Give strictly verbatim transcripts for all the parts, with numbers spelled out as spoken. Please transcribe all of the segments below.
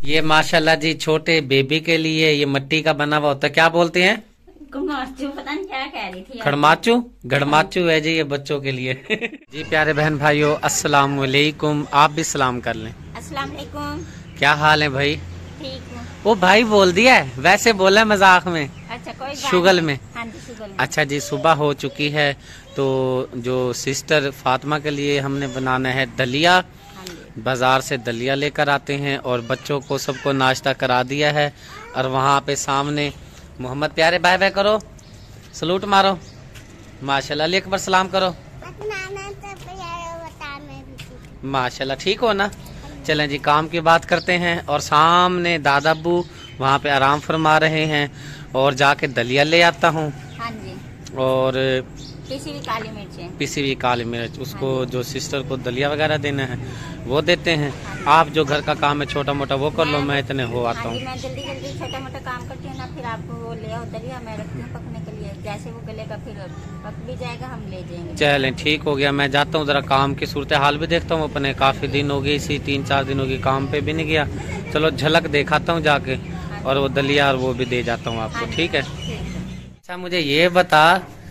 ये माशाल्लाह जी छोटे बेबी के लिए ये मिट्टी का बना हुआ होता है, क्या बोलते हैं? खड़माचू, पता नहीं क्या कह रही थी। खड़माचू गड़माचू है जी ये बच्चों के लिए। जी प्यारे बहन भाइयों अस्सलाम वालेकुम, आप भी सलाम कर लें। अस्सलाम वालेकुम। क्या हाल है भाई? ठीक हूँ। वो भाई बोल दिया है, वैसे बोला है मजाक में। अच्छा कोई शुगल में। हाँ जी शुगल में। अच्छा जी सुबह हो चुकी है तो जो सिस्टर फातिमा के लिए हमने बनाना है दलिया। बाजार से दलिया लेकर आते हैं और बच्चों को सबको नाश्ता करा दिया है। और वहाँ पे सामने मोहम्मद प्यारे बाय बाय करो, सलूट मारो, माशाल्लाह अली अकबर सलाम करो। माशाल्लाह ठीक हो ना। चलें जी काम की बात करते हैं। और सामने दादा अब्बू वहाँ पे आराम फरमा रहे हैं और जाके दलिया ले आता हूँ। हाँ जी। और पिसी हुई काली मिर्च है। पिसी हुई काली मिर्च उसको जो सिस्टर को दलिया वगैरह देना है वो देते हैं। आप जो घर का काम है छोटा मोटा वो कर लो, मैं इतने हो आता हूँ। मैं जल्दी जल्दी छोटा मोटा काम करती हूँ ना, फिर आपको वो ले आओ दलिया, मैं रखती हूँ पकने के लिए। जैसे वो गलेगा फिर पक भी जाएगा, हम ले जाएंगे। चलें ठीक हो गया। मैं जाता हूँ जरा काम की सूरत हाल भी देखता हूँ अपने। काफी दिन हो गई, इसी तीन चार दिन हो गई काम पे भी नहीं गया। चलो झलक दिखाता हूँ जाके और वो दलिया और वो भी दे जाता हूँ आपको। ठीक है। अच्छा मुझे ये बता,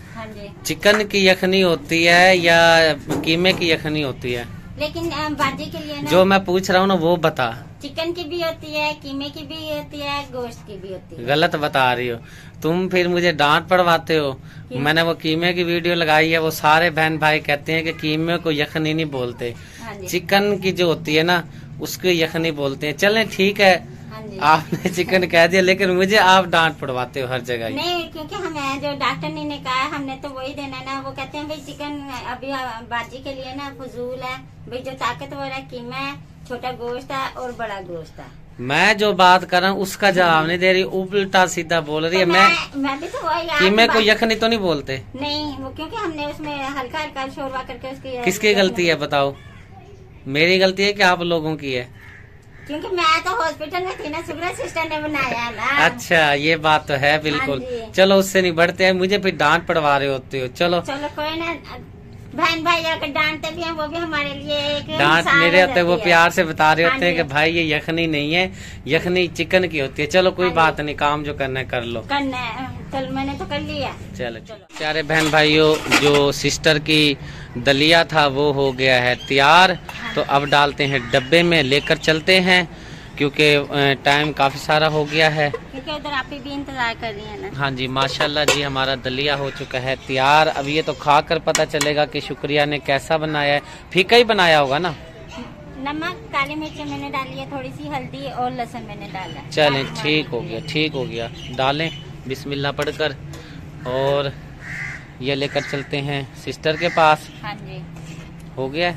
चिकन की यखनी होती है या कीमे की यखनी होती है? लेकिन बाजी के लिए ना, जो मैं पूछ रहा हूँ ना वो बता। चिकन की भी होती है, कीमे की भी होती है, गोश्त की भी होती है। गलत बता रही हो तुम, फिर मुझे डांट पड़वाते हो। मैंने वो कीमे की वीडियो लगाई है, वो सारे बहन भाई कहते हैं कि कीमे को यखनी नहीं बोलते। हाँ चिकन की जो होती है ना उसको यखनी बोलते हैं। चलें ठीक है, आपने चिकन कह दिया लेकिन मुझे आप डांट पड़वाते हो हर जगह। नहीं क्योंकि हमें जो डॉक्टर ने कहा हमने तो वही देना है ना। वो कहते हैं भाई चिकन अभी बाजी के लिए ना फजूल है भाई, जो ताकतवर है कीमा है, छोटा गोश्त है और बड़ा गोश्त है। मैं जो बात कर रहा हूँ उसका जवाब नहीं दे रही, उल्टा सीधा बोल रही है। तो मैं मैं भी तो वही कीमे को यखनी तो नहीं बोलते। नहीं वो क्योंकि हमने उसमें हल्का हल्का शोरबा करके उसकी। किसकी गलती है बताओ? मेरी गलती है कि आप लोगों की है? क्योंकि मैं तो हॉस्पिटल में थी ना, सुगरा सिस्टर ने बनाया ना। अच्छा ये बात तो है बिल्कुल। चलो उससे नहीं बढ़ते हैं, मुझे फिर डांट पड़वा रहे होते हो। चलो चलो कोई ना, बहन भाई अगर डांटते भी हैं वो भी हमारे लिए एक डांट मेरे होते हैं, वो प्यार से बता रहे होते हैं कि भाई ये यखनी नहीं है, यखनी चिकन की होती है। चलो कोई बात नहीं, काम जो करना है कर लो। करना है चल, मैंने तो कर लिया। चलो प्यारे बहन भाइयों, जो सिस्टर की दलिया था वो हो गया है तैयार। तो अब डालते हैं डब्बे में, लेकर चलते हैं क्योंकि टाइम काफी सारा हो गया है। क्योंकि उधर आप भी इंतजार कर रही है ना। हाँ जी माशाल्लाह जी हमारा दलिया हो चुका है तैयार। अब ये तो खाकर पता चलेगा कि शुक्रिया ने कैसा बनाया है। फीका ही बनाया होगा ना? नमक, काली मिर्च मैंने डाली है, थोड़ी सी हल्दी और लहसुन मैंने डाला। चलें ठीक हो गया, ठीक हो गया। डालें बिस्मिल्लाह पढ़कर और ये लेकर चलते हैं सिस्टर के पास। हाँ जी हो गया।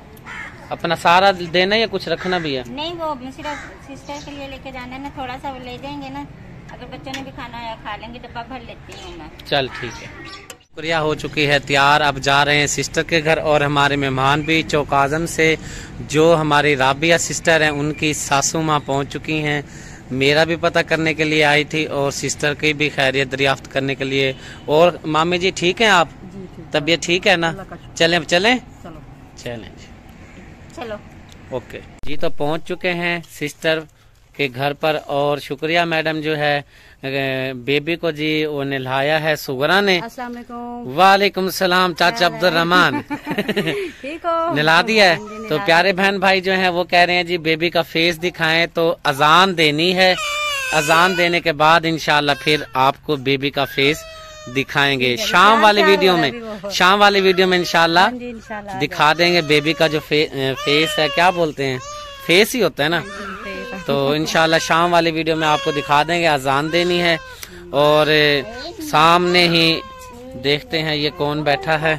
अपना सारा देना या कुछ रखना भी है? नहीं वो सिर्फ सिस्टर के लिए लेके जाना है ना, थोड़ा सा ले जाएंगे ना, अगर बच्चों ने भी खाना है खा लेंगे, डब्बा भर लेती हूँ मैं। चल ठीक है। शुक्रिया हो चुकी है तैयार। अब जा रहे हैं सिस्टर के घर और हमारे मेहमान भी चौकाजम से जो हमारी राबिया सिस्टर हैं उनकी सासू माँ पहुँच चुकी हैं। मेरा भी पता करने के लिए आई थी और सिस्टर की भी खैरियत दरियाफ्त करने के लिए। और मामी जी ठीक हैं आप? तबीयत ठीक है ना? चलें चलें चलें चलो ओके जी। तो पहुंच चुके हैं सिस्टर के घर पर और शुक्रिया मैडम जो है बेबी को जी वो नहलाया है सुगरा ने। वालेकुम सलाम चाचा अब्दुल रहमान। ठीक हो? नहला दिया है। तो प्यारे बहन भाई जो हैं वो कह रहे हैं जी बेबी का फेस दिखाएं। तो अजान देनी है, अजान देने के बाद इंशाल्लाह फिर आपको बेबी का फेस दिखाएंगे शाम वाली वीडियो में। शाम वाली वीडियो में इंशाल्लाह दिखा देंगे बेबी का जो फे, फेस है, क्या बोलते हैं, फेस ही होता है ना। तो इंशाल्लाह शाम वाली वीडियो में आपको दिखा देंगे। अजान देनी है और सामने ही देखते हैं ये कौन बैठा है।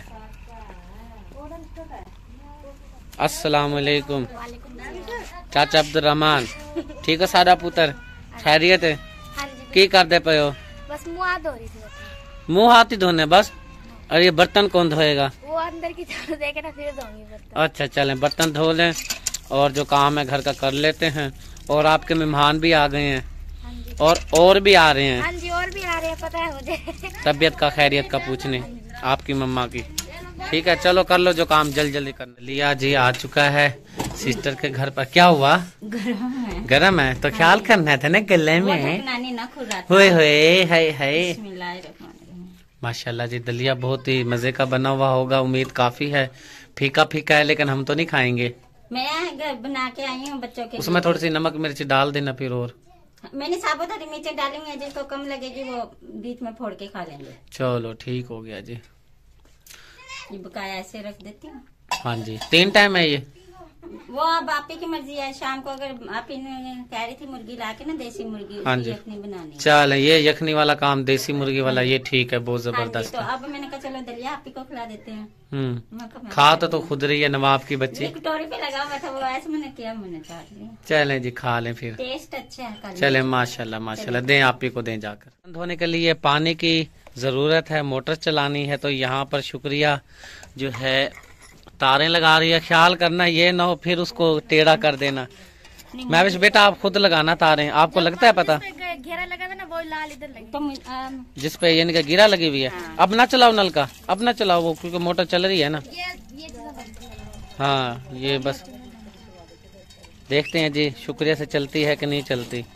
अस्सलाम वालेकुम चाचा अब्दुल रहमान। ठीक है सारा पुत्र खैरियत है? की कर दे पे हो? बस मुँह हाथ धो रही थी। मुँह हाथ ही धोने बस? और ये बर्तन कौन धोएगा? वो अंदर की तरफ देखे ना फिर धोंगी बर्तन। अच्छा चलें बर्तन धो लें और जो काम है घर का कर लेते हैं। और आपके मेहमान भी आ गए हैं। हाँ और और भी आ रहे हैं। हाँ जी और भी आ रहे हैं, पता है मुझे। तबीयत का खैरियत का पूछने आपकी मम्मा की। ठीक है चलो कर लो जो काम जल्द जल्दी कर लिया जी। आ चुका है सिस्टर के घर पर क्या हुआ? गरम है। गरम है तो ख्याल करना था ना गले वो में। ढकनानी ना खुला था। हुए हुए है है बिस्मिल्लाहिर्रहमानिर्रहीम। माशाल्लाह जी, दलिया बहुत ही मजे का बना हुआ होगा, उम्मीद काफी है। फीका फीका है लेकिन हम तो नहीं खाएंगे। मैं घर बना के आई हूँ बच्चों के उसमें थोड़ी सी नमक मिर्च डाल देना फिर। और मैंने साबुत हरी मिर्चें डाली हुई है, जिसको कम लगेगी वो बीच में फोड़ के खा लेंगे। चलो ठीक हो गया जी। ये बकाया ऐसे रख देती हूँ। हाँ जी, तीन टाइम है ये? वो अब आप ही की मर्जी है। शाम को अगर आप ही कह रही थी मुर्गी ला के ना, देसी मुर्गी, हाँ उसकी जी। यखनी बनानी। चल ये यखनी वाला काम, देसी मुर्गी वाला, ये ठीक है, बहुत हाँ जी, जबरदस्त तो है। अब मैंने कहा चलो दलिया आप ही को खिला देते हैं। हम्म मैं कहा मैं खा तो, तो खुद रही है नवाब की बच्ची। एक कटोरी पे लगा हुआ था, वो ऐसे मैंने किया, मैंने चाट लिया। चलें जी, खा लें फिर। टेस्ट अच्छा है काली चले माशाल्लाह माशाल्लाह। दें आप ही को दें जाकर। धोने के लिए पानी की जरूरत है, मोटर चलानी है, तो यहाँ पर शुक्रिया जो है तारें लगा रही है। ख्याल करना ये ना हो फिर उसको टेढ़ा कर देना। मैं भी बेटा आप खुद लगाना तारें, आपको लगता है पता? घेरा लगा था ना, वो लाल इधर लगी। तो मुझ- अम, जिस पे यानी कि गिरा लगी हुई है। हाँ। अब ना चलाओ नल का, अब ना चलाओ वो, क्योंकि मोटर चल रही है ना। ये ये चीज़ बंद। हाँ ये बस देखते हैं जी शुक्रिया से चलती है कि नहीं चलती।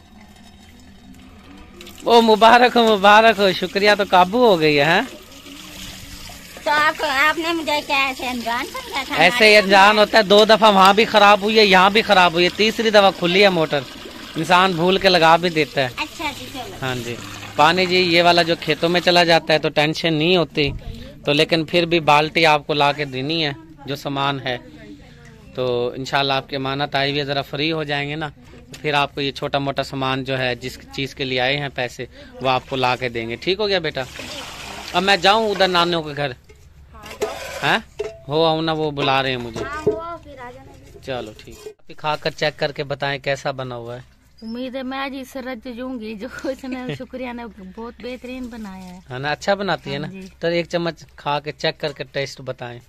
ओ मुबारक हो मुबारक हो, शुक्रिया तो काबू हो गई है। तो आप आपने मुझे क्या ऐसे अनजान समझा था? ऐसे ही अनजान होता है। दो दफा वहाँ भी खराब हुई है, यहाँ भी खराब हुई है, तीसरी दफा खुली है मोटर। इंसान भूल के लगा भी देता है। अच्छा जी चलो। हाँ जी, पानी जी ये वाला जो खेतों में चला जाता है तो टेंशन नहीं होती, तो लेकिन फिर भी बाल्टी आपको ला के देनी है जो सामान है। तो इंशाल्लाह आपकी अमानत आई हुई है, जरा फ्री हो जाएंगे ना, तो फिर आपको ये छोटा मोटा सामान जो है जिस चीज के लिए आए हैं पैसे, वो आपको ला के देंगे। ठीक हो गया बेटा? अब मैं जाऊँ उधर नानियों के घर है? हो आऊँ ना, वो बुला रहे हैं मुझे। हाँ हुआ फिर आ जाना। चलो ठीक है। आप खाकर चेक करके बताएं कैसा बना हुआ है। उम्मीद है मैं आज इस रज जूंगी जो इसने शुक्रिया ने बहुत बेहतरीन बनाया है। है ना, अच्छा बनाती है ना? हाँ जी। तो एक चम्मच खा के चेक करके टेस्ट बताएं।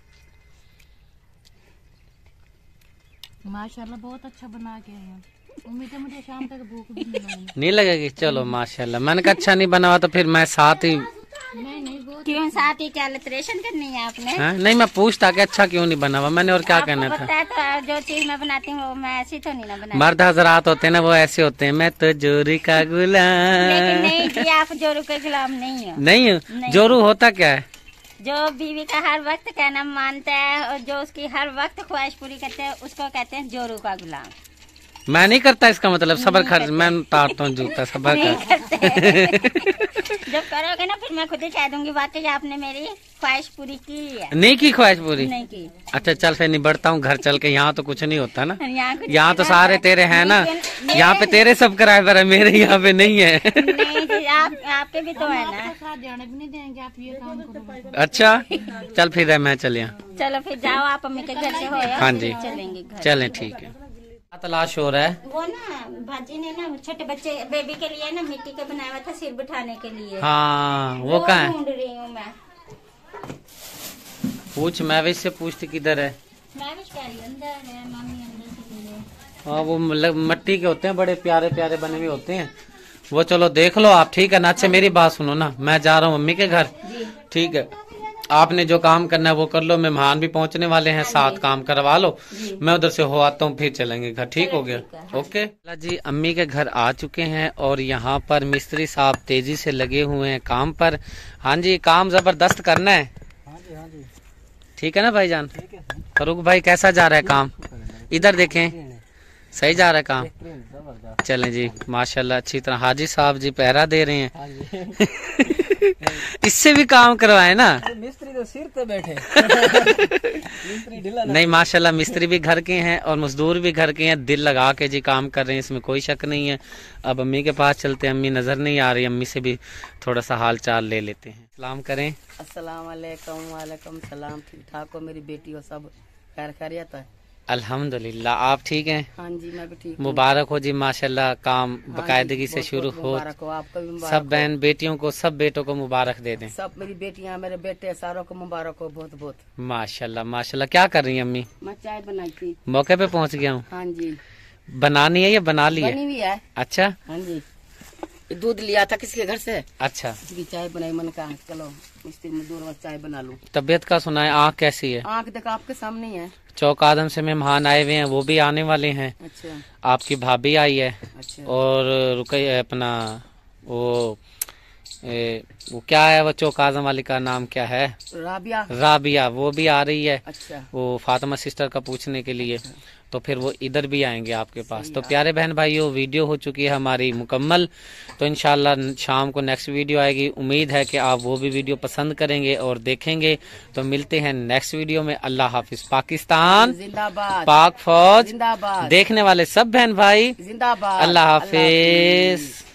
माशाल्लाह बहुत अच्छा बना के आए हैं। उम्मीद है मुझे शाम तक भूख भी नहीं लगेगी। नहीं लगेगी? चलो माशाल्लाह। मैंने कहा अच्छा नहीं बना हुआ तो फिर मैं साथ ही नहीं नहीं बहुत क्यों साथ ही क्या अल्ट्रेशन करनी है आपने? है? नहीं मैं पूछता कि अच्छा क्यों नहीं बना हुआ, मैंने और क्या आपको कहना था। पता है तो जो चीज मैं बनाती हूँ वो मैं ऐसी तो नहीं ना बनाती। मर्द हजरात होते हैं ना, वो ऐसे होते हैं, मैं तो जोरी का लेकिन गुलाम। नहीं जी, आप जोरू के गुलाम नहीं हो। नहीं हूँ? नहीं। जोरू होता क्या है? जो बीवी का हर वक्त कहना मानता है और जो उसकी हर वक्त ख्वाहिश पूरी करते हैं उसको कहते हैं जोरू का गुलाम। मैं नहीं करता, इसका मतलब सबर खर्च मैं उतारता हूँ जूता, सबर नहीं खर्च। करते। जब करोगे ना फिर मैं खुद ही कह दूंगी वाकई आपने मेरी ख्वाहिश पूरी की है। नहीं की ख्वाहिश पूरी? नहीं की। अच्छा चल फिर निबड़ता हूँ घर चल के। यहाँ तो कुछ नहीं होता ना, यहाँ कुछ यहाँ तो नहीं सारे होता। तेरे हैं ना, लेकिन यहाँ पे तेरे सब किराए है, मेरे यहाँ पे नहीं है। नहीं जी, आप आपके भी तो है ना। साथ जाने भी नहीं देंगे, आप ये काम करो। अच्छा चल फिर मैं चलिए। चलो फिर जाओ, आप अम्मी के घर से हो या हाँ जी। चलेंगे घर। चलें ठीक है। क्या तलाश हो रहा है? वो ना भाजी ने ना छोटे बच्चे बेबी के लिए ना मिट्टी का बनाया हुआ था सिर बिठाने के लिए। हाँ वो कहाँ है? ढूंढ रही हूँ मैं। पूछ, मैं भी इससे पूछती किधर है। मैं भी कह रही हूँ, अंदर है मम्मी, अंदर से ले लो। हाँ वो मतलब मिट्टी के होते हैं, बड़े प्यारे प्यारे बने हुए होते हैं वो। चलो देख लो आप, ठीक है ना? अच्छा मेरी बात सुनो ना, मैं जा रहा हूँ मम्मी के घर, ठीक है? आपने जो काम करना है वो कर लो, मेहमान भी पहुंचने वाले हैं, साथ काम करवा लो, मैं उधर से हो आता हूँ, फिर चलेंगे घर। ठीक हो गया? ओके जी। अम्मी के घर आ चुके हैं और यहाँ पर मिस्त्री साहब तेजी से लगे हुए हैं काम पर। हाँ जी, काम जबरदस्त करना है। ठीक है ना भाईजान? फरूक भाई कैसा जा रहा है काम? इधर देखें, सही जा रहा है काम? चलें जी माशाल्लाह, अच्छी तरह। हाजी साहब जी पहरा दे रहे हैं। इससे भी काम करवाए ना, मिस्त्री तो सिर पे बैठे। मिस्त्री ढीला नहीं माशाल्लाह, मिस्त्री भी घर के हैं और मजदूर भी घर के हैं, दिल लगा के जी काम कर रहे हैं, इसमें कोई शक नहीं है। अब अम्मी के पास चलते हैं, अम्मी नजर नहीं आ रही, अम्मी से भी थोड़ा सा हाल चाल ले लेते हैं। सलाम करें। अस्सलाम वालेकुम। वालेकुम सलाम। ठीक ठाक हो मेरी बेटी हो? सब खैर खैरियत है? अल्हम्दुलिल्लाह। आप ठीक हैं? हाँ जी मैं भी ठीक हूँ। मुबारक हो जी माशाल्लाह, काम हाँ बाकायदगी जी, से बहुत शुरू बहुत हो। मुबारक हो, आपको भी मुबारक सब हो। बहन बेटियों को, सब बेटों को मुबारक दे दें। सब मेरी बेटियां, मेरे बेटे, सारों को मुबारक हो बहुत बहुत। माशाल्लाह माशाल्लाह। क्या कर रही हैं अम्मी? मैं चाय बनाई थी। मौके पे पहुंच गया हूँ। हाँ जी बनानी है या बना ली बनी है? हुई है। अच्छा हाँ जी, दूध लिया था किसी के घर से, अच्छा। इसकी चाय बनाई। मैंने कहा चलो मिस्त्री मजदूर में चाय बना लूं। तबीयत का सुनाए, आँख कैसी है? आँख देखा आपके सामने ही है। चौक आदम से मेहमान आए हुए हैं, वो भी आने वाले हैं। अच्छा आपकी भाभी आई है। अच्छा। और रुकई अपना वो ए, वो क्या है, वो चौक आजम वाली का नाम क्या है, राबिया। राबिया, वो भी आ रही है। अच्छा। वो फातिमा सिस्टर का पूछने के लिए। अच्छा। तो फिर वो इधर भी आएंगे आपके पास। तो प्यारे बहन भाइयों, वीडियो हो चुकी है हमारी मुकम्मल। तो इंशाल्लाह शाम को नेक्स्ट वीडियो आएगी। उम्मीद है कि आप वो भी वीडियो पसंद करेंगे और देखेंगे। तो मिलते हैं नेक्स्ट वीडियो में। अल्लाह हाफिज। पाकिस्तान जिंदाबाद, पाक फौज, जिंदाबाद, देखने वाले सब बहन भाई जिंदाबाद। अल्लाह हाफिज।